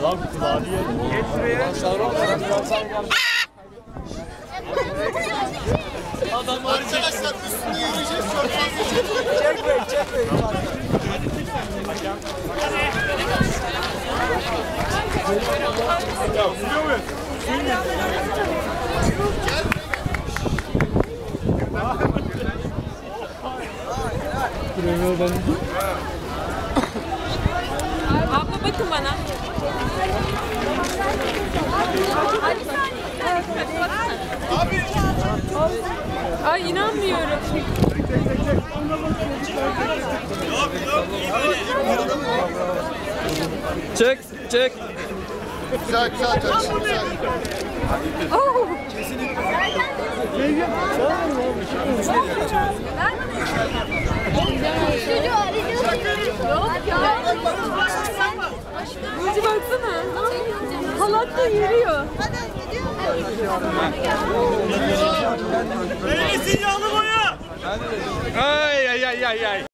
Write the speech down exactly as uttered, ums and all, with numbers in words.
Adam klavye. Geç şuraya. Adam arkadaşlar üstünde yürüyeceğiz çok fazla. Çekmeyin, çekmeyin. Ya biliyor muyum? Abla bakın bana. Ay inanmıyorum. Çek, çek. Güzel güzel kardeşim güzel. Oh. Burcu baksana. Halat da yürüyor. Neresin yağlı boya? Ay ay ay ay ay.